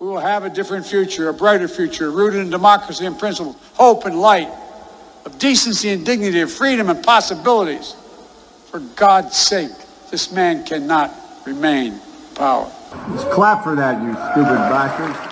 will have a different future, a brighter future, rooted in democracy and principles, hope and light, of decency and dignity, of freedom and possibilities. For God's sake, this man cannot remain in power. Just clap for that, you stupid bastards.